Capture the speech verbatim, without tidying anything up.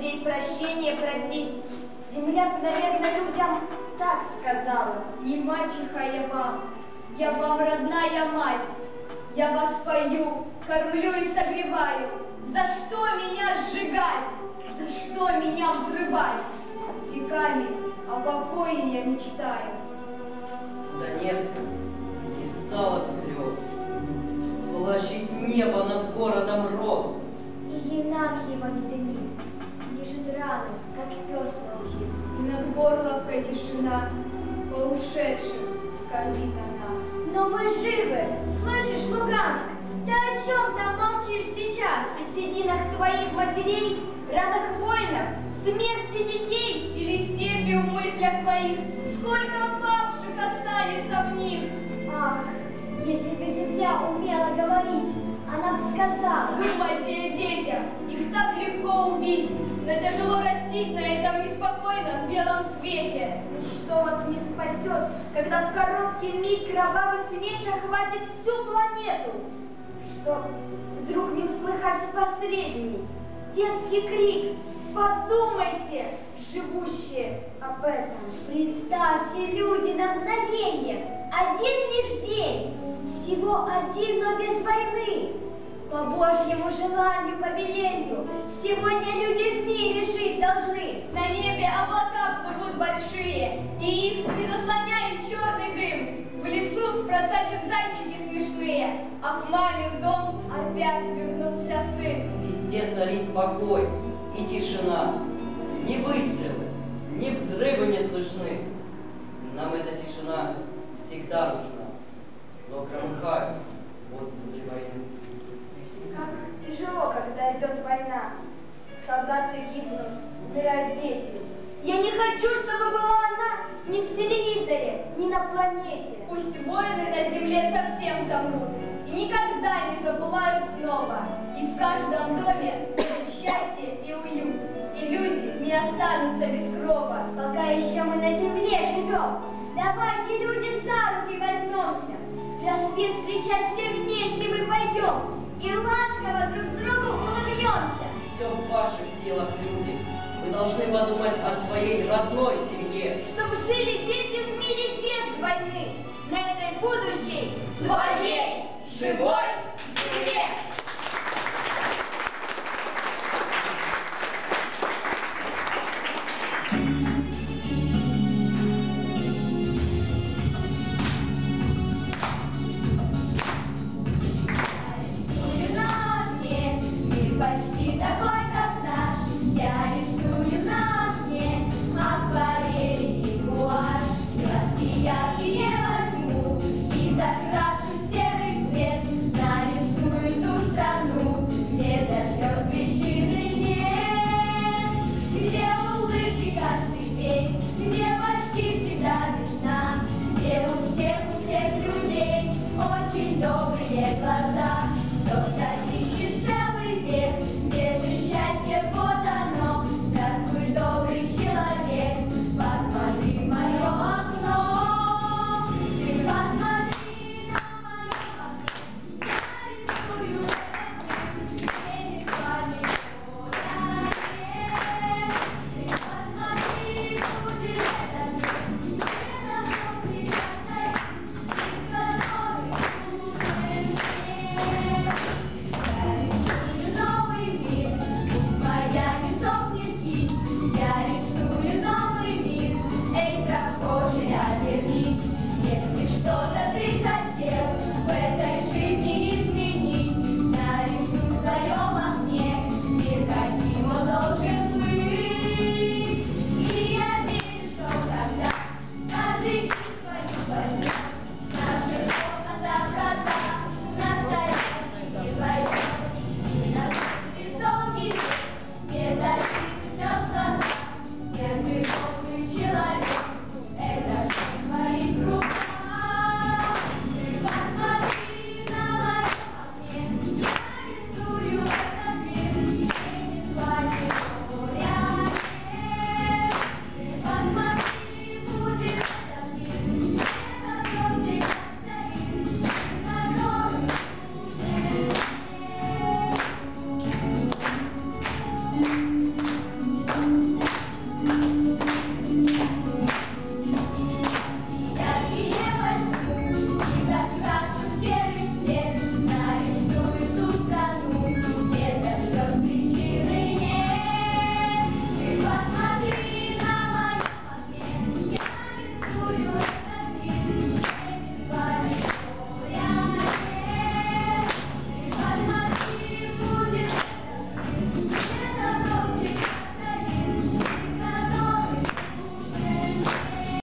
людей прощения просить. Земля, наверное, людям так сказала. Не мачеха я вам, я вам родная мать. Я вас пою, кормлю и согреваю. За что меня сжигать? За что меня взрывать? Веками о покое я мечтаю. Донецка не стало слез. Плащит небо над городом рос. И янак его не дымит, лежит раны, как пес молчит. И над горловкой тишина, по ушедшим скорбит она. Но мы живы, слышишь, Луганск? Ты о чем там молчишь сейчас? О сединах твоих матерей, ранах воинов, смерти детей. Или степи в мыслях твоих, сколько павших останется в них. Ах, если бы земля умела говорить, она бы сказала. Думайте о детях, их так легко убить, но тяжело растить на этом неспокойном белом свете. Что вас не спасет, когда в короткий миг кровавый смеч охватит всю планету? Чтоб вдруг не услыхать последний детский крик. Подумайте, живущие об этом. Представьте, люди, на мгновение, один лишь день, всего один, но без войны. По Божьему желанию, по велению, сегодня люди в мире жить должны. На небе облака плывут большие, и их не заслоняет черный дым. В лесу проскачут зайчики смешные, а к маме в дом опять вернулся сын. Везде царит покой и тишина. Ни выстрелы, ни взрывы не слышны. Нам эта тишина всегда нужна. Но громыхают отзвуки войны. Как тяжело, когда идет война. Солдаты гибнут, умирают дети. Я не хочу, чтобы была она ни в телевизоре, ни на планете. Пусть войны на земле совсем замрут, и никогда не запылают снова. И в каждом доме будет счастье и уют, и люди не останутся без крова. Пока еще мы на земле живем, давайте, люди, за руки возьмемся. Рассвет встречать все вместе мы пойдем, и ласково друг другу улыбнемся. Все в ваших силах, люди. Вы должны подумать о своей родной семье. Чтоб жили дети в мире без войны, на этой будущей, своей, живой